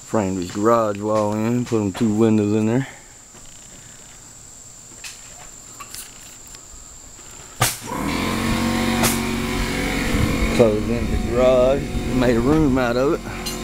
Framed his garage wall in, put them 2 windows in there. Closed in the garage, made a room out of it.